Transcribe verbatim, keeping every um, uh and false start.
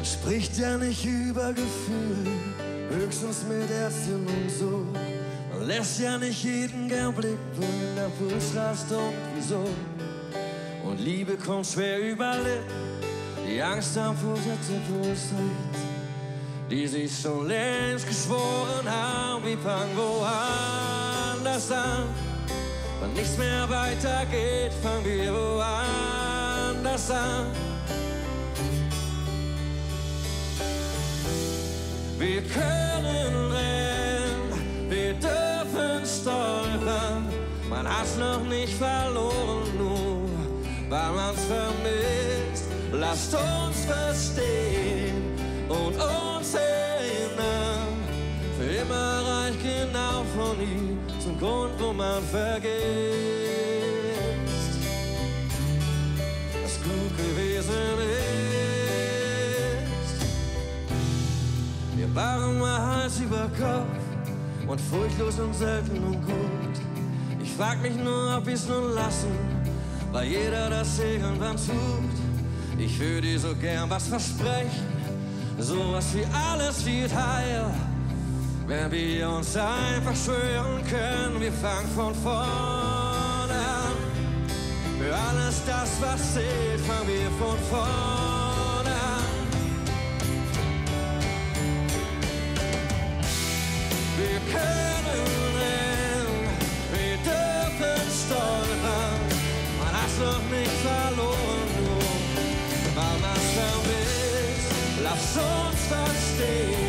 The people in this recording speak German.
Man spricht ja nicht über Gefühle, höchstens mit Ärzten und so. Man lässt ja nicht jeden gern blicken, der Puls rast und wieso. Und Liebe kommt schwer über Lippen, die Angst am Vorsätze Puls die sich schon längst geschworen haben, wie fangen woanders an. Wenn nichts mehr weitergeht, fangen wir woanders an. Wir können rennen, wir dürfen stolpern. Man hat's noch nicht verloren, nur weil man's vermisst. Lasst uns verstehen und uns erinnern. Für immer reicht genau von ihm zum Grund, wo man vergisst, was gut gewesen ist. Wir waren mal Hals über Kopf und furchtlos und selten und gut. Ich frag mich nur, ob wir's nun lassen, weil jeder das irgendwann tut. Ich würde dir so gern was versprechen, sowas wie alles wird heil. Wenn wir uns einfach schwören können, wir fangen von vorne an. Für alles das, was zählt, fangen wir von vorne an. Wir können rennen, wir dürfen stolpern. Man hat's noch nicht verloren, nur weil man's vermisst. Lass uns verstehen